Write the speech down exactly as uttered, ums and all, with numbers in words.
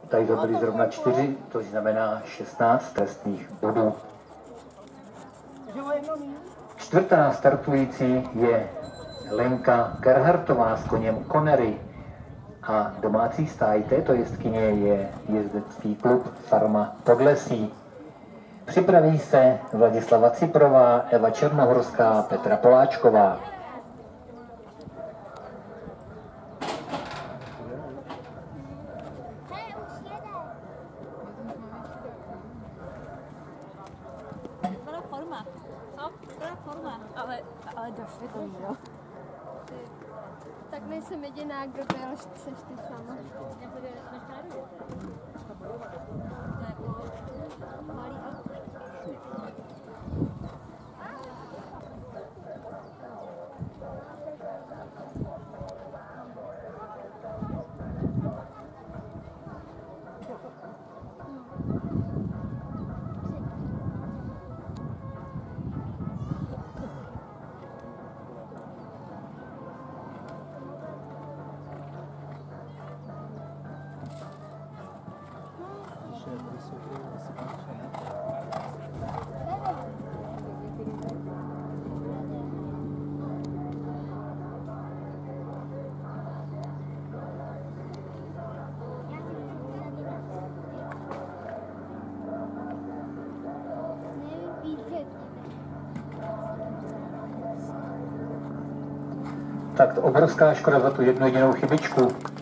Tady to byly zrovna čtyři, to znamená šestnáct trestných bodů. Čtvrtá startující je Lenka Gerhartová s koněm Connery a domácí stáj této jezdkyně je jezdecký klub Farma Podlesí. Připraví se Vladislava Ciprová, Eva Černohorská, Petra Poláčková. Byla forma, no, byla forma, ale, ale došli to, jo. Tak nejsem jediná, kdo byl, seš ty sama. Nebude na štáru. Malý auto. Tak to obrovská škoda za tu jednu jedinou chybičku.